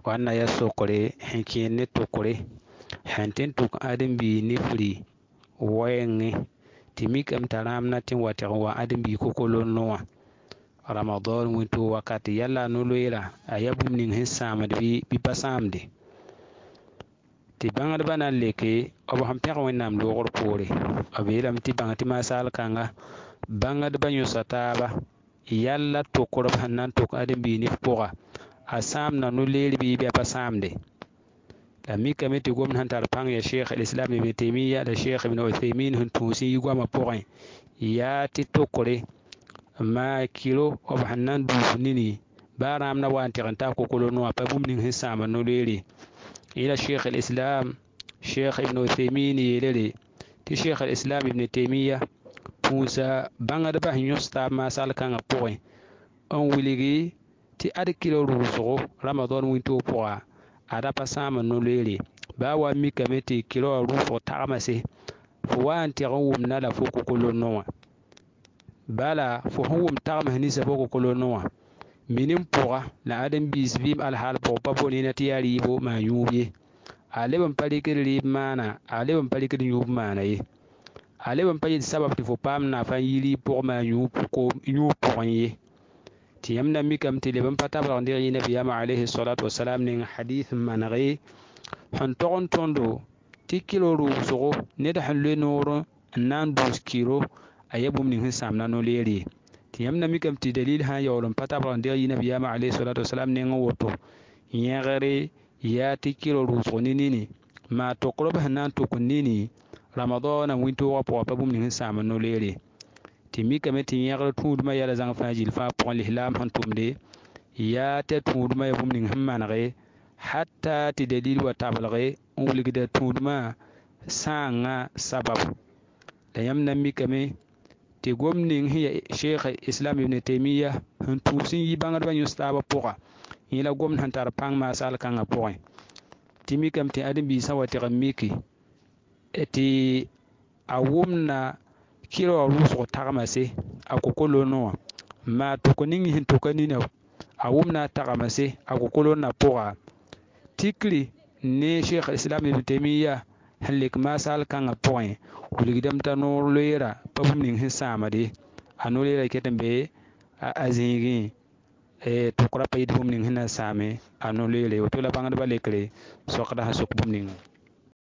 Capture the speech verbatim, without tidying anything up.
wannan ya sokore hinkin ne tokore hantin tuk adam bi ni furi wayenge timikam taramna tin wata wa adam bi kokolo noa ramadan winto wakati yalla no loira ayabum ning hisama bi bi pasamde ti bangar bana leke obo ham pek wennam logor pore abiram ti bangati masal kanga bangar banyo sataba yalla tokoro hanan tok adam bi ni poga asam na no leri bi be pasamde la mika meti gom han tar pang ya sheikh al-islam ibn taymiya da sheikh ibn uthaymin hun tusi goma porin ya ti tokore ma kilo of hanan du nini baram na wanti ranta ko kolo no pa bum ning hisama no leri ila sheikh al-islam sheikh ibn uthaymin yelele ti sheikh al-islam ibn taymiya pusa bangada ba nyosta ma sal kanga porin on wiligi ti ad kilo ruso ramadan winto poa ada pasama no leri ba wa mi kameti kilo rufo tamase fo wanti rawum na la fo ko kolo no bala fo hum tama ni sa fo ko kolo no minim poa la adam bis bim al hal po paponi na tiyari bo ma yubi ale ban palikir rib mana ale ban palikir yub mana yi ale ban palikir sabab ti fo pam na fa yiri po ma yub ko yub po yi ti yamna mi kam ti le ban patabra ndir yi nabi yama alayhi salatu wassalam ning hadith manari han togon tondo ti kilo ru so ne da han le noro nan douze kilo ayabum ning hisam na no leri ti yamna mi kam ti dalil ha yawlon patabra ndir yi nabi yama alayhi salatu wassalam ning woto yegare ya ti kilo ru so ni ni ma to ko ba nan to ko nini ramadan winto wa po pa bum ning hisam no leri ti mi kam ti yegare tudma yala zang fajil fa po lihlam han tumde ya ta tudma ya bum ning hammanare hatta ti dalil wa tabalare uligida tudma sanga sabab da yamna mi kame ti gomning hiya sheikh islam ibn taymiya han tusin yi bangar ban yustaba poka ila gom han tar pang ma sal kanga poin ti mi kam ti adam bi sawati miki eti awumna kilo ruso tagamase akokolo no ma to ko ningi hin to kanina awumna tagamase akokolo na poka tikri ne sheikh islam ibn taymiya halik masal kanga point wuligdam tano loira pabum ning hisama de anolira ketembe azingi e to kora payid bum ning hina same anolira to la bangada balekre sokda hasuk bum ning